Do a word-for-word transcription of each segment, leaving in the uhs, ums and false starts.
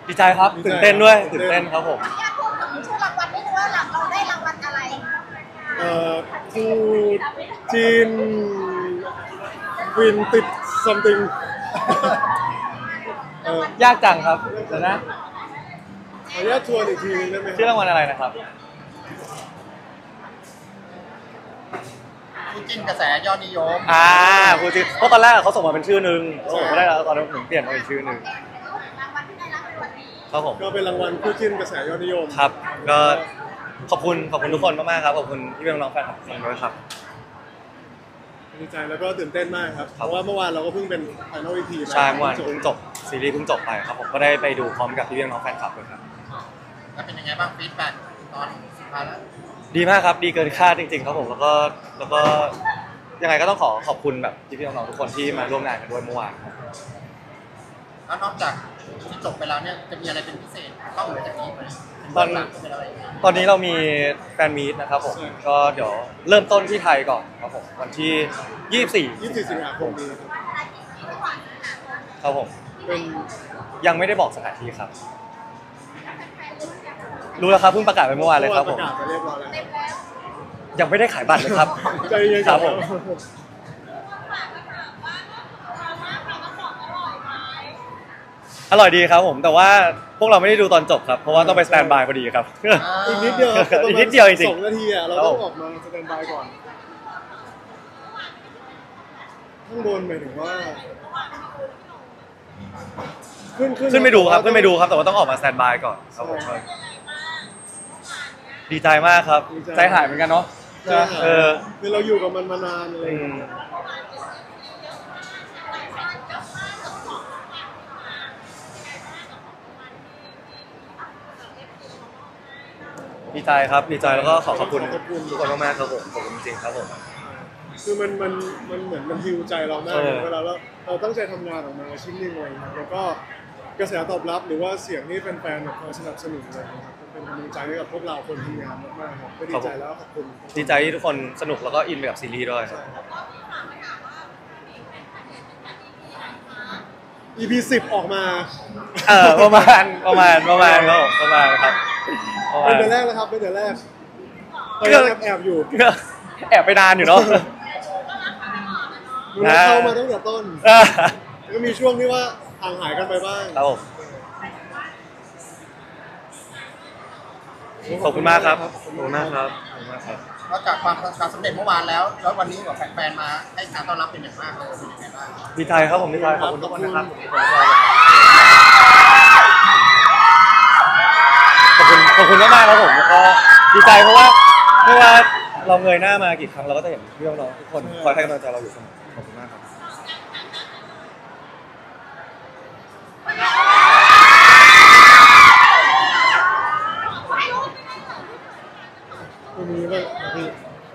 ดีใจครับตื่นเต้นด้วยตื่นเต้นครับผมอยากพูดถึงชื่อรางวัลไม่รู้ว่าเราได้รางวัลอะไรเอ่อทูจีนวินติด something ยากจังครับเดี๋ยวนะขออนุญาตทวนอีกทีนึงได้ไหมชื่อรางวัลอะไรนะครับคู่จิ้นกระแสยอดนิยมอ่าคู่จิ้นเพราะตอนแรกเขาส่งมาเป็นชื่อหนึ่งเขาไม่ได้แล้วตอนนั้นผมเปลี่ยนมาเป็นชื่อหนึ่งรางวัลที่ได้รับในวันนี้ครับผมก็เป็นรางวัลคู่จิ้นกระแสยอดนิยมครับก็ขอบคุณขอบคุณทุกคนมากๆครับขอบคุณที่เป็นน้องแฟนคลับทุกคนด้วยครับดีใจแล้วก็ตื่นเต้นมากครับเพราะว่าเมื่อวานเราก็เพิ่งเป็น Final อี พีใช่เมื่อวานเพิ่งจบซีรีส์เพิ่งจบไปครับผมก็ได้ไปดูพร้อมกับพี่ๆน้องแฟนคลับด้วยครับแล้วเป็นยังไงบ้างฟีดแบ็กตอนสุดท้ายแล้วดีมากครับดีเกินคาดจริงๆครับผมแล้วก็แล้วก็ยังไงก็ต้องขอขอบคุณแบบพี่ๆน้องๆทุกคนที่มาร่วมงานกันด้วยเมื่อวานครับแล้วนอกจากที่จบไปแล้วเนี่ยจะมีอะไรเป็นพิเศษนอกเหนือจากนี้ไหมตอนตอนนี้เรามีแฟนมีตนะครับผมก็เดี๋ยวเริ่มต้นที่ไทยก่อนครับผมวันที่ยี่สิบสี่ยี่สิบสี่สิงหาคมนี้ครับผมยังไม่ได้บอกสถานที่ครับรู้แล้วครับเพิ่งประกาศไปเมื่อวานเลยครับผมยังไม่ได้ขายบัตรเลยครับครับผมอร่อยดีครับผมแต่ว่าพวกเราไม่ได้ดูตอนจบครับเพราะว่าต้องไปสแตนบายพอดีครับอีกนิดเดียวอีกนิดเดียวจริงๆสองนาทีอ่ะเราต้องออกมาสแตนบายก่อนข้างบนหมายถึงว่าขึ้นขึ้นไม่ดูครับขึ้นไม่ดูครับแต่ว่าต้องออกมาสแตนบายก่อนครับผมดีใจมากครับใจหายเหมือนกันเนาะเออคือเราอยู่กับมันมานานเลยดีใจครับดีใจแล้วก็ขอขอบคุณทุกคนมากๆครับผมขอบคุณจริงๆครับผมคือมันมันมันเหมือนมันฮิวใจเรามากเวลาเราเราตั้งใจทำงานออกมาชิ้นหนึ่งอะไรครับแล้วก็กระแสตอบรับหรือว่าเสียงที่แฟนๆคอยสนับสนุนเลยครับเป็นกำลังใจให้กับพวกเราคนทำงานมากๆครับก็ดีใจแล้วขอบคุณดีใจที่ทุกคนสนุกแล้วก็อินไปกับซีรีส์ด้วยอี พี สิบออกมาเออประมาณประมาณประมาณครับประมาณครับเป็นเดือนแรกนะครับเป็นเดือนแรกก็แอบแอบอยู่แอบไปนานอยู่เนาะเข้ามาตั้งแต่ต้นก็มีช่วงที่ว่าห่างหายกันไปบ้างครับผมขอบคุณมากครับขอบคุณมากครับขอบคุณมากครับนอกจากความความสำเร็จเมื่อวานแล้วแล้ววันนี้กับแฟนๆมาให้การต้อนรับเป็นอย่างมากเลยเป็นยังไงบ้างดีใจครับผมดีใจขอบคุณทุกคนนะครับขอบคุณขอบคุณมากๆครับผมแล้วก็ดีใจเพราะว่าไม่ว่าเราเงยหน้ามากี่ครั้งเราก็จะเห็นพี่น้องทุกคนคอยให้กำลังใจเราอยู่เสมอขอบคุณมากครับวันนี้ก็คือ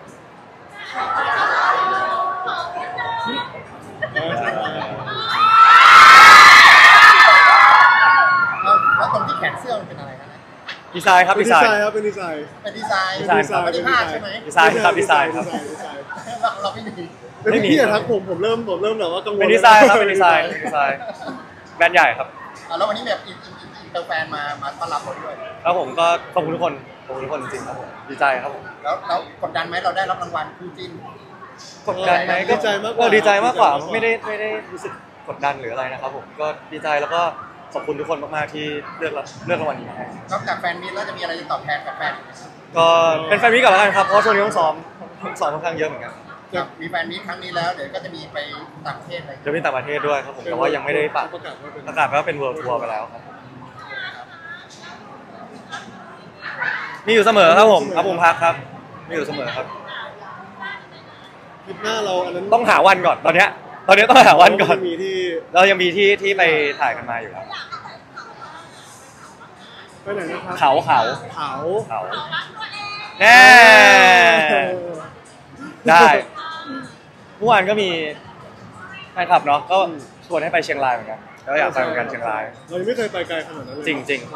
แล้วตรงที่แขนเสื้อมันเป็นอะไรนะดีไซน์ครับดีไซน์ครับเป็นดีไซน์เป็นดีไซน์ดีไซน์ไม่ได้ภาพใช่ไหมดีไซน์ครับดีไซน์ครับเราไม่มีไม่มีพี่อะทักผมผมเริ่มผมเริ่มแบบว่ากังวลเป็นดีไซน์ครับเป็นดีไซน์ดีไซน์แบรนด์ใหญ่ครับแล้ววันนี้แบบอินอินเตอร์แฟนมามาต้อนรับเราด้วยครับผมก็ขอบคุณทุกคนขอบคุณทุกคนจริงๆครับผมดีใจครับผมแล้วแล้วกดดันไหมเราได้รับรางวัลคู่จิ้นกดดันไหมดีใจมากกว่าดีใจมากกว่าไม่ได้ไม่ได้รู้สึกกดดันหรืออะไรนะครับผมก็ดีใจแล้วก็ขอบคุณทุกคนมากๆที่เลือกเลือกรางวัลนี้มาให้นอกจากแฟนมิตรแล้วจะมีอะไรจะตอบแทนกับแฟนก็เป็นแฟนมิตรก่อนแล้วกันครับเพราะช่วงนี้ต้องซ้อมซ้อมค่อนข้างเยอะเหมือนกันมีแฟนมิตรครั้งนี้แล้วเดี๋ยวก็จะมีไปต่างประเทศอะไรจะมีต่างประเทศด้วยครับผมแต่ว่ายังไม่ได้ประกาศประกาศว่าเป็นเวิลด์ทัวร์ไปแล้วครับมีอยู่เสมอครับผมครับผมพักครับมีอยู่เสมอครับคลิปหน้าเราอันนั้นต้องหาวันก่อนตอนเนี้ยตอนนี้ต้องหาวันก่อนมีที่เรายังมีที่ที่ไปถ่ายกันมาอยู่ครับไปไหนนะครับเขาเขาเขาเขาแน่ได้เมื่อวานก็มีแฟนคลับเนาะก็ชวนให้ไปเชียงรายเหมือนกันแล้วอยากไปเหมือนกันเชียงรายเราไม่เคยไปไกลขนาดนั้นเลยจริงจริง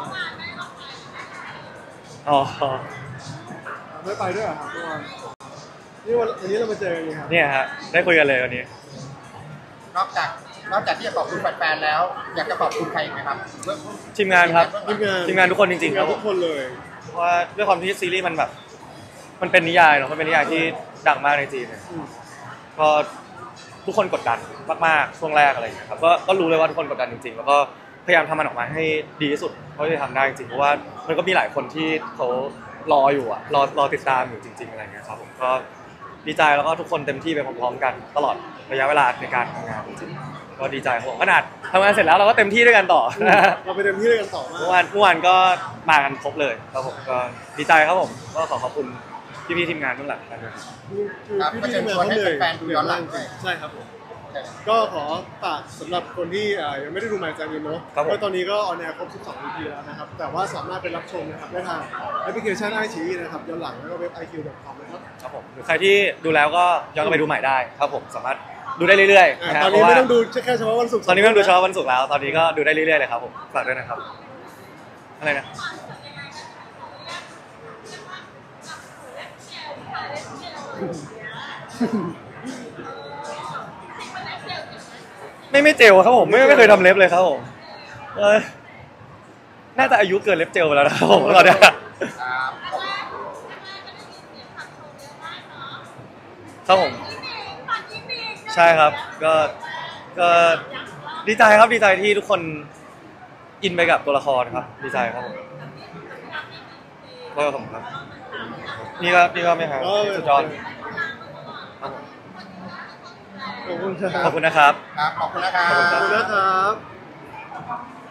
อ๋อไม่ไปด้วยเหรอครับเมื่อวานนี่วันนี้เรามาเจอกันไงครับเนี่ยฮะได้คุยกันเลยวันนี้นอกจากนอกจากที่จะขอบคุณแฟนๆแล้ว อยากจะขอบคุณใครอีกไหมครับทีมงานครับทีมงานทีมงานทุกคนจริงๆครับทุกคนเลยเพราะว่าด้วยความที่ซีรีส์มันแบบ มันเป็นนิยายเนาะมันเป็นนิยายที่ดังมากในจีนเนี่ยอืมก็ทุกคนกดดันมากๆช่วงแรกอะไรอย่างเงี้ยครับก็ก็รู้เลยว่าทุกคนกดดันจริงๆแล้วก็พยายามทำมันออกมาให้ดีที่สุดเท่าที่จะทำได้จริงๆเพราะว่ามันก็มีหลายคนที่เขารออยู่อะรอรอติดตามอยู่จริง ๆอะไรเงี้ยครับผมก็ดีใจแล้วก็ทุกคนเต็มที่ไปพร้อมๆกันตลอดระยะเวลาในการทำงานจริงๆก็ดีใจครับผมขนาดทำงานเสร็จแล้วเราก็เต็มที่ด้วยกันต่อเราไปเต็มที่ด้วยกันต่อมาเมื่อวานเมื่อวานก็มากันครบเลยครับผมก็ดีใจครับผมก็ขอขอบคุณพี่ๆทีมงานเบื้องหลังกันด้วยคือครับพี่ก็ๆเชิญทีมชงานวนให้เขาเหนื่อยแฟนๆดูย้อนหลังด้วยใช่ครับผม ก็ขอฝากสำหรับคนที่อ่ายังไม่ได้ดูหมายจามินเนาะครับผมก็ตอนนี้ก็ออนแอร์ครบ สิบสอง อี พี แล้วนะครับ แต่ว่าสามารถไปรับชมนะครับได้ทางแอปพลิเคชัน ไอ ซี อี นะครับย้อนหลังแล้วก็เว็บ ไอ คิว ดอท คอม นะครับครับผมหรือใครที่ดูแล้วก็ย้อนกลับไปดูใหม่ได้ครับผมสามารถดูได้เรื่อยๆอ่านะฮะตอนนี้เพราะไม่ว่าต้องดูแค่เฉพาะวันศุกร์ตอนนี้ไม่ต้องดูเฉพาะวันศุกร์แล้ว ตอนนี้ก็ดูได้เรื่อยๆเลยครับผมฝากด้วยนะครับอะไรนะไม่ไม่เจลครับผมไม่ไม่เคยทำเล็บเลยครับผมเออน่าจะอายุเกินเล็บเจลไปแล้วนะครับผมตอนเนี้ยครับครับผมใช่ครับก็ก็ดีใจครับดีใจที่ทุกคนอินไปกับตัวละครครับดีใจครับผมก็ขอบคุณครับนี่ก็นี่ก็ไม่ครับสุดยอดครับผมขอบคุณคขรัอบบ คุณนะครับครับ ขอบคุณนะครัขอบคุณขอบบคุณนะครับ